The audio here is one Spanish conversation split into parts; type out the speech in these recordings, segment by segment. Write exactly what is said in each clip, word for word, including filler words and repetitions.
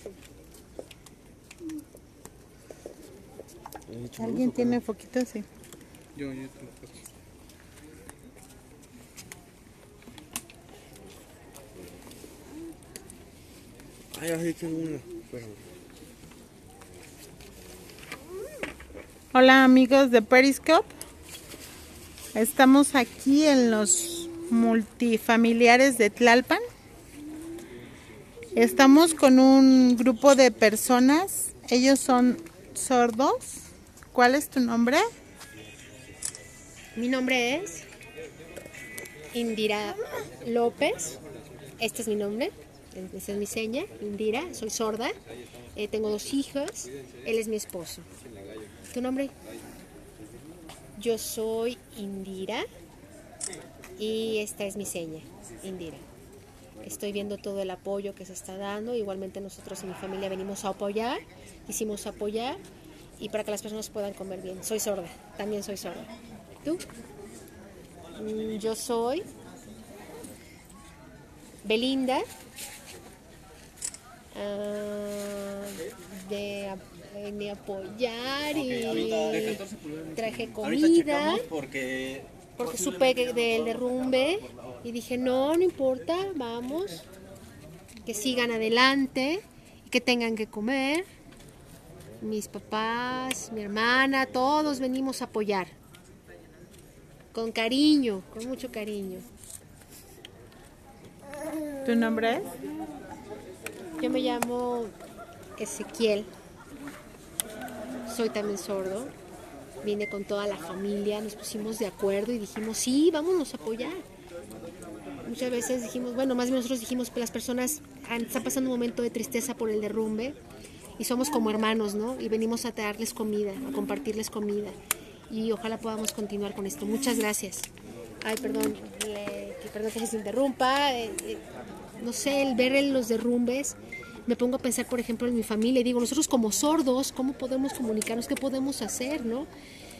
¿Alguien tiene foquito? Sí. Yo, yo te lo paso. Ay, así tengo una. Hola amigos de Periscope. Estamos aquí en los multifamiliares de Tlalpan. Estamos con un grupo de personas. Ellos son sordos. ¿Cuál es tu nombre? Mi nombre es Indira López. Este es mi nombre. Esa es mi seña, Indira. Soy sorda. Eh, tengo dos hijos. Él es mi esposo. ¿Tu nombre? Yo soy Indira. Y esta es mi seña, Indira. Estoy viendo todo el apoyo que se está dando. Igualmente nosotros en mi familia venimos a apoyar. Hicimos apoyar. Y para que las personas puedan comer bien. Soy sorda. También soy sorda. ¿Tú? Mm, yo soy Belinda. Uh, de, de apoyar y traje comida porque, porque supe que del derrumbe y dije no, no importa, vamos, que sigan adelante y que tengan que comer. Mis papás, mi hermana, todos venimos a apoyar con cariño, con mucho cariño. ¿Tu nombre es? Yo me llamo Ezequiel, soy también sordo, vine con toda la familia, nos pusimos de acuerdo y dijimos, sí, vámonos a apoyar. Muchas veces dijimos, bueno, más bien nosotros dijimos que las personas están pasando un momento de tristeza por el derrumbe y somos como hermanos, ¿no? Y venimos a darles comida, a compartirles comida y ojalá podamos continuar con esto. Muchas gracias. Ay, perdón, le, que perdón que se interrumpa. Eh, eh, no sé, el ver en los derrumbes, me pongo a pensar, por ejemplo, en mi familia y digo, nosotros como sordos, ¿cómo podemos comunicarnos? ¿Qué podemos hacer, no?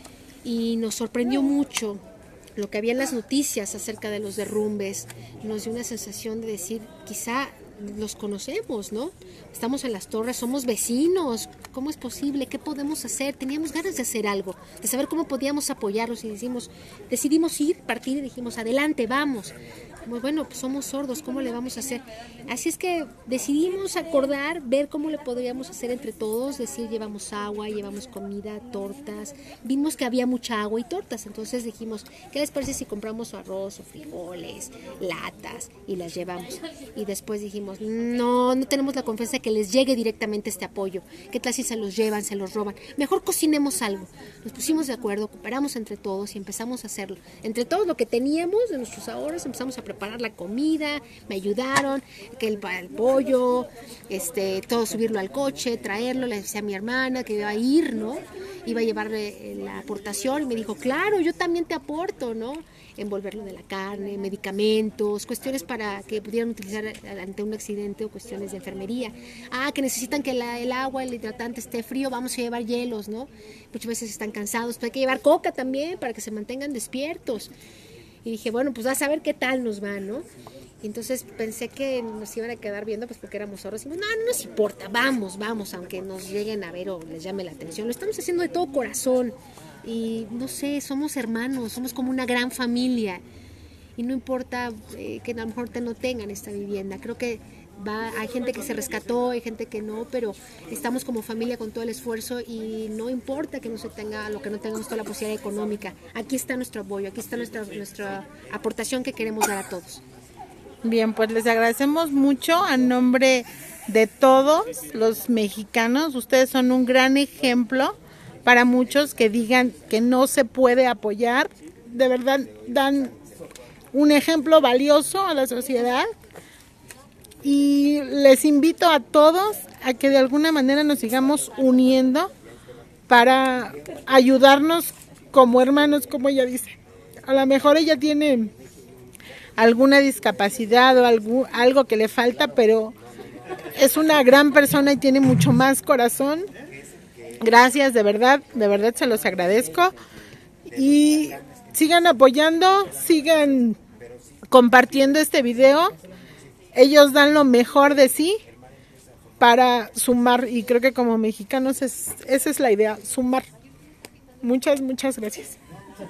Y nos sorprendió mucho lo que había en las noticias acerca de los derrumbes. Nos dio una sensación de decir, quizá los conocemos, ¿no? Estamos en las torres, somos vecinos. ¿Cómo es posible? ¿Qué podemos hacer? Teníamos ganas de hacer algo, de saber cómo podíamos apoyarlos y decimos, decidimos ir, partir y dijimos, adelante, vamos. Muy bueno, pues somos sordos, ¿cómo le vamos a hacer? Así es que decidimos acordar, ver cómo le podríamos hacer entre todos, decir, llevamos agua, llevamos comida, tortas. Vimos que había mucha agua y tortas, entonces dijimos, ¿qué les parece si compramos arroz o frijoles, latas y las llevamos? Y después dijimos, no, no tenemos la confianza de que les llegue directamente este apoyo. ¿Qué tal si se los llevan, se los roban? Mejor cocinemos algo. Nos pusimos de acuerdo, cooperamos entre todos y empezamos a hacerlo. Entre todos lo que teníamos de nuestros ahorros, empezamos a preparar preparar la comida, me ayudaron, que el, el pollo, este, todo subirlo al coche, traerlo, le decía a mi hermana que iba a ir, ¿no? Iba a llevar la aportación y me dijo, claro, yo también te aporto, ¿no? Envolverlo de la carne, medicamentos, cuestiones para que pudieran utilizar ante un accidente o cuestiones de enfermería. Ah, que necesitan que la, el agua, el hidratante esté frío, vamos a llevar hielos, ¿no? Muchas veces están cansados, pero hay que llevar coca también para que se mantengan despiertos. Y dije, bueno, pues a saber qué tal nos va, ¿no? Y entonces pensé que nos iban a quedar viendo, pues porque éramos sordos. Y dijimos, no, no nos importa, vamos, vamos, aunque nos lleguen a ver o les llame la atención. Lo estamos haciendo de todo corazón. Y no sé, somos hermanos, somos como una gran familia. Y no importa eh, que a lo mejor te no tengan esta vivienda. Creo que va, hay gente que se rescató, hay gente que no, pero estamos como familia con todo el esfuerzo y no importa que no se tenga, lo que no tengamos toda la posibilidad económica. Aquí está nuestro apoyo, aquí está nuestra, nuestra aportación que queremos dar a todos. Bien, pues les agradecemos mucho a nombre de todos los mexicanos. Ustedes son un gran ejemplo para muchos que digan que no se puede apoyar. De verdad dan un ejemplo valioso a la sociedad. Y les invito a todos a que de alguna manera nos sigamos uniendo para ayudarnos como hermanos, como ella dice. A lo mejor ella tiene alguna discapacidad o algo, algo que le falta, pero es una gran persona y tiene mucho más corazón. Gracias, de verdad, de verdad se los agradezco. Y sigan apoyando, sigan compartiendo este video. Ellos dan lo mejor de sí para sumar, y creo que como mexicanos es, esa es la idea, sumar. Muchas, muchas gracias.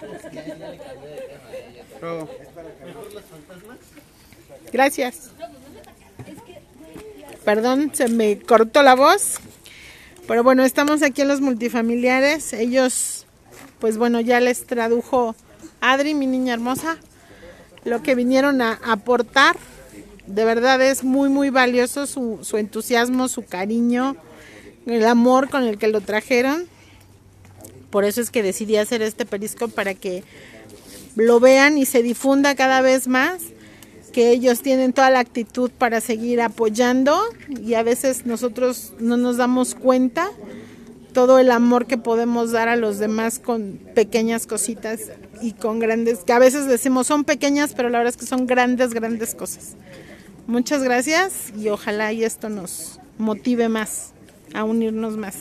Bravo. Gracias. Perdón, se me cortó la voz. Pero bueno, estamos aquí en los multifamiliares. Ellos, pues bueno, ya les tradujo Adri, mi niña hermosa, lo que vinieron a aportar. De verdad es muy, muy valioso su, su entusiasmo, su cariño, el amor con el que lo trajeron. Por eso es que decidí hacer este periscope, para que lo vean y se difunda cada vez más, que ellos tienen toda la actitud para seguir apoyando, y a veces nosotros no nos damos cuenta todo el amor que podemos dar a los demás con pequeñas cositas y con grandes, que a veces decimos son pequeñas, pero la verdad es que son grandes, grandes cosas. Muchas gracias, y ojalá y esto nos motive más a unirnos más.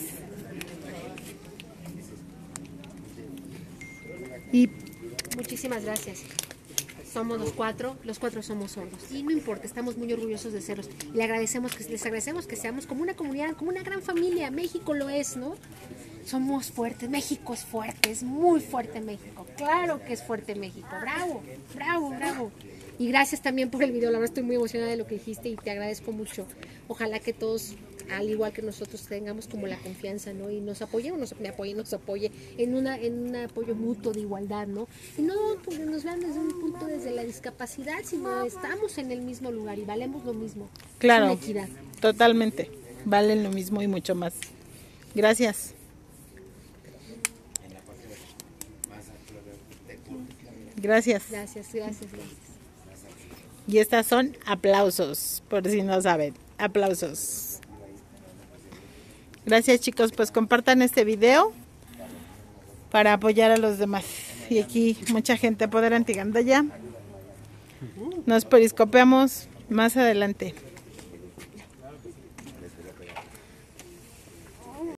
Y muchísimas gracias. Somos los cuatro, los cuatro somos sordos. Y no importa, estamos muy orgullosos de serlos. Le agradecemos que, les agradecemos que seamos como una comunidad, como una gran familia. México lo es, ¿no? Somos fuertes, México es fuerte, es muy fuerte México. Claro que es fuerte México. Bravo, bravo, bravo. Y gracias también por el video, la verdad estoy muy emocionada de lo que dijiste y te agradezco mucho. Ojalá que todos, al igual que nosotros, tengamos como la confianza, ¿no? Y nos apoyemos, nos, me apoye, nos apoye en una en un apoyo mutuo de igualdad, ¿no? Y no porque nos vean desde un punto desde la discapacidad, sino estamos en el mismo lugar y valemos lo mismo. claro, Es una equidad. totalmente, valen lo mismo y mucho más. Gracias. Gracias. Gracias, gracias, gracias. Y estas son aplausos, por si no saben. Aplausos. Gracias, chicos, pues compartan este video para apoyar a los demás. Y aquí mucha gente Poder Antigandaya. Nos periscopeamos más adelante.